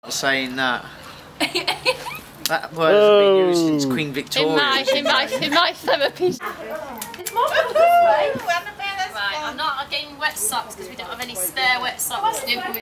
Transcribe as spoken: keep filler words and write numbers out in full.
Saying that. That word hasn't been used since Queen Victoria. In my, in my, in my therapy. It's more this way. Right, I'm not getting wet socks because we don't have any spare wet socks.